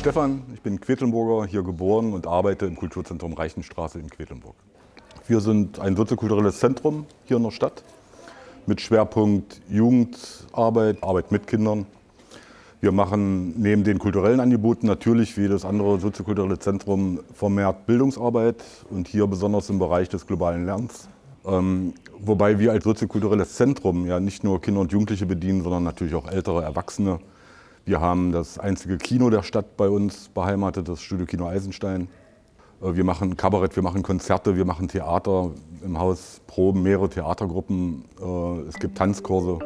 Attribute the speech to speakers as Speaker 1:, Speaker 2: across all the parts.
Speaker 1: Stefan, ich bin Quedlinburger, hier geboren und arbeite im Kulturzentrum Reichenstraße in Quedlinburg. Wir sind ein soziokulturelles Zentrum hier in der Stadt mit Schwerpunkt Jugendarbeit, Arbeit mit Kindern. Wir machen neben den kulturellen Angeboten natürlich wie jedes andere soziokulturelle Zentrum vermehrt Bildungsarbeit und hier besonders im Bereich des globalen Lernens. Wobei wir als soziokulturelles Zentrum ja nicht nur Kinder und Jugendliche bedienen, sondern natürlich auch ältere Erwachsene. Wir haben das einzige Kino der Stadt bei uns beheimatet, das Studio Kino Eisenstein. Wir machen Kabarett, wir machen Konzerte, wir machen Theater. Im Haus proben mehrere Theatergruppen, es gibt Tanzkurse.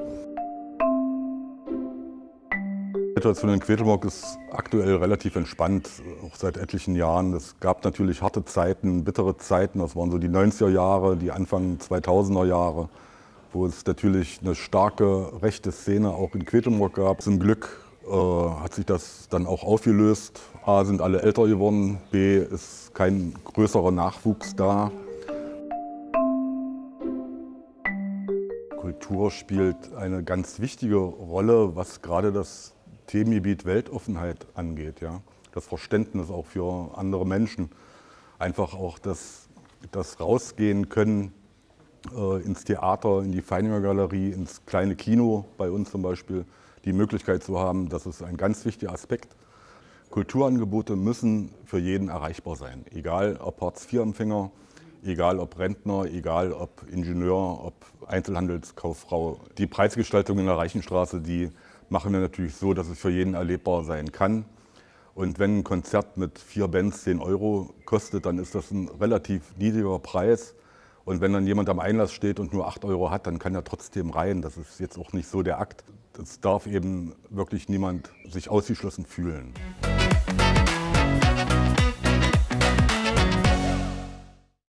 Speaker 1: Die Situation in Quedlinburg ist aktuell relativ entspannt, auch seit etlichen Jahren. Es gab natürlich harte Zeiten, bittere Zeiten, das waren so die 90er Jahre, die Anfang 2000er Jahre, wo es natürlich eine starke rechte Szene auch in Quedlinburg gab. Zum Glück hat sich das dann auch aufgelöst. A, sind alle älter geworden, B, ist kein größerer Nachwuchs da. Kultur spielt eine ganz wichtige Rolle, was gerade das Themengebiet Weltoffenheit angeht. Ja? Das Verständnis auch für andere Menschen. Einfach auch das Rausgehen können ins Theater, in die Feininger-Galerie, ins kleine Kino bei uns zum Beispiel. Die Möglichkeit zu haben, das ist ein ganz wichtiger Aspekt. Kulturangebote müssen für jeden erreichbar sein. Egal ob Hartz-IV-Empfänger, egal ob Rentner, egal ob Ingenieur, ob Einzelhandelskauffrau. Die Preisgestaltung in der Reichenstraße, die machen wir natürlich so, dass es für jeden erlebbar sein kann. Und wenn ein Konzert mit 4 Bands 10 € kostet, dann ist das ein relativ niedriger Preis. Und wenn dann jemand am Einlass steht und nur 8 € hat, dann kann er trotzdem rein. Das ist jetzt auch nicht so der Akt. Es darf eben wirklich niemand sich ausgeschlossen fühlen.